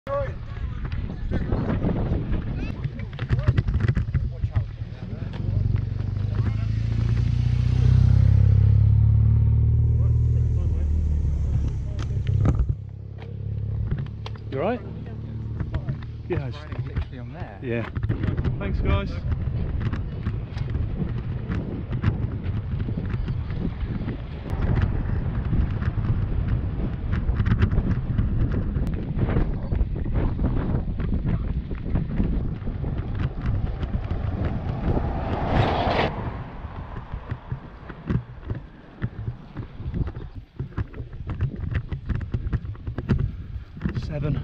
You alright? Yeah, literally on there. yeah. Thanks, guys. Seven.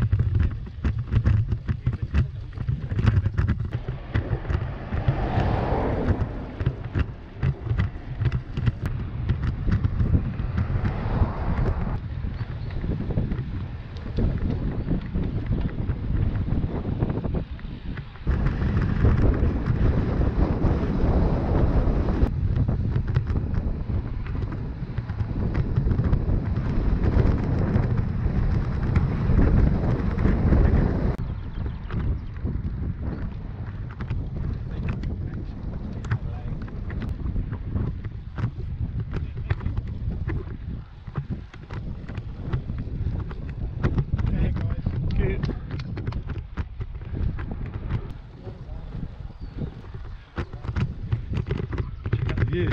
Views.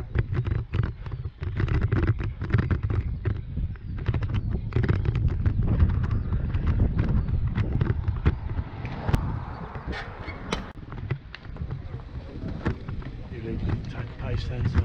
You need to take the pace then, so.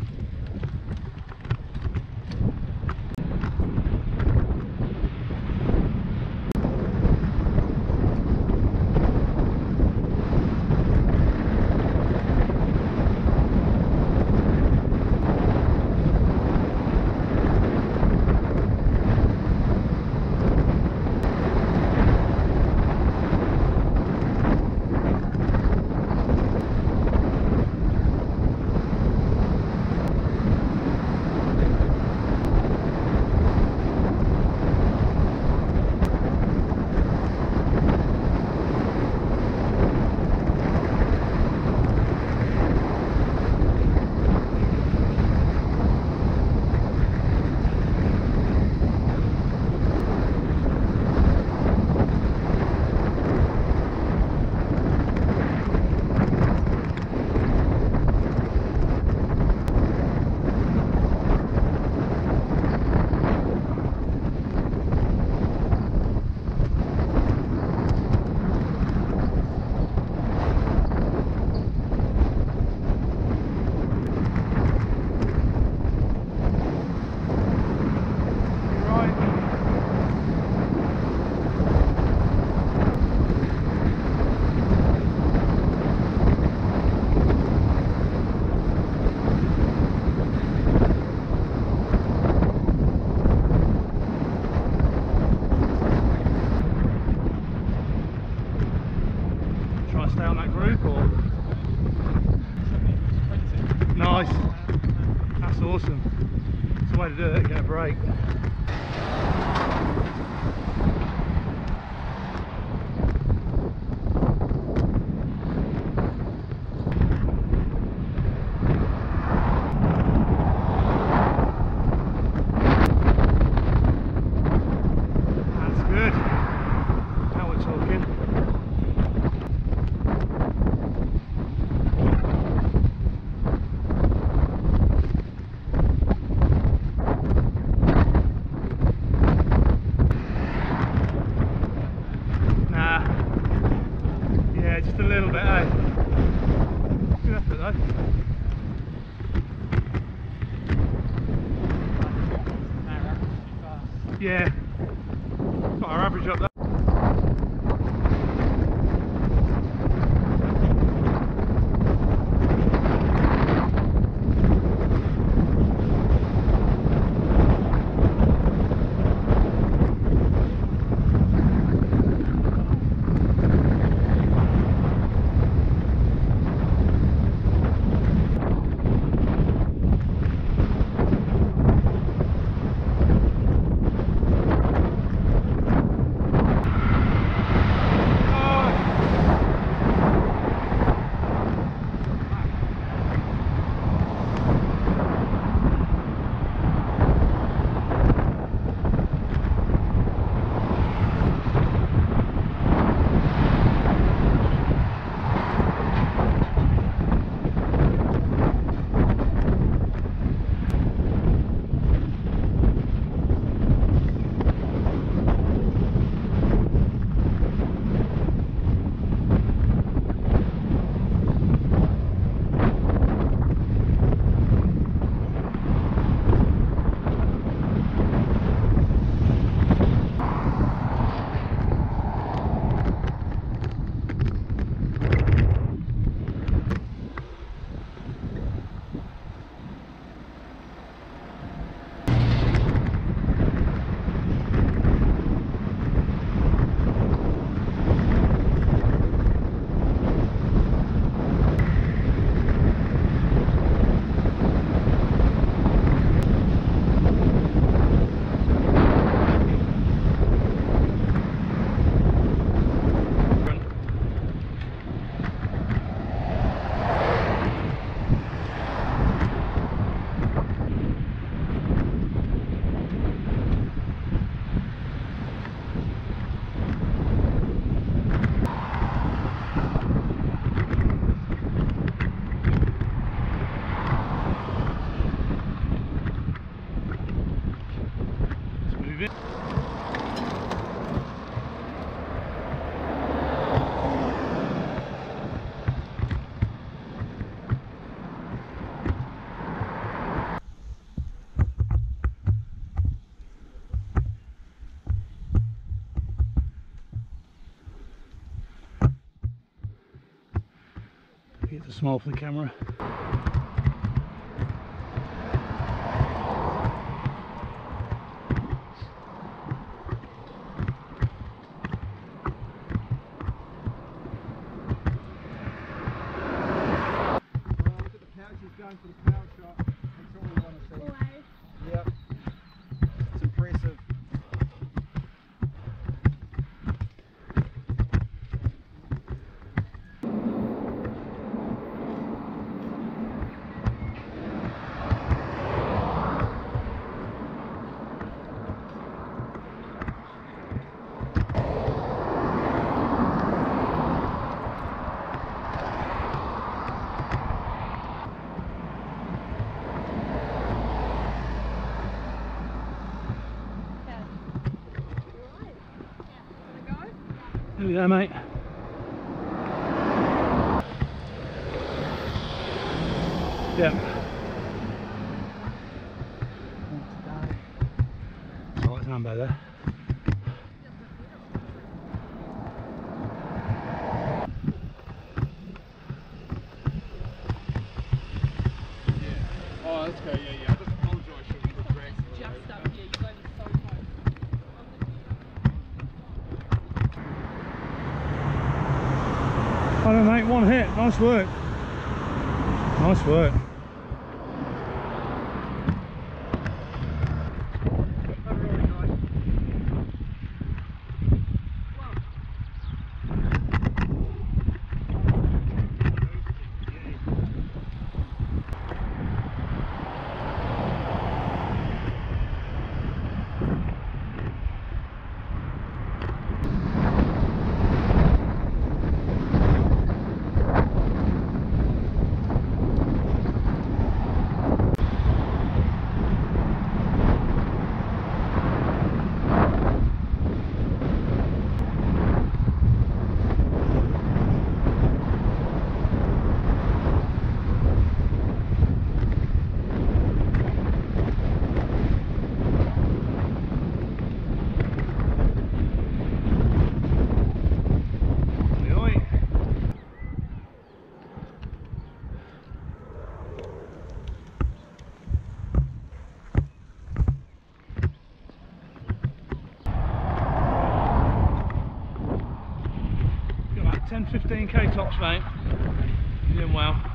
Try to stay on that group, or? Nice. That's awesome. It's the way to do it, get a break. That's good. Now we're talking. Just a little bit, eh? Good effort though. Yeah. Got our average up there. It's too small for the camera. Going for the power shot. That's all we want to see. Yep. It's impressive. There we go, mate. Yeah. Oh, it's Ambo there. Yeah. Oh, that's okay. Yeah. I just apologise for the drag. Just up here, you're going so close. I don't know, mate, one hit. Nice work. Nice work. Got about 10-15k tops, mate. You're doing well.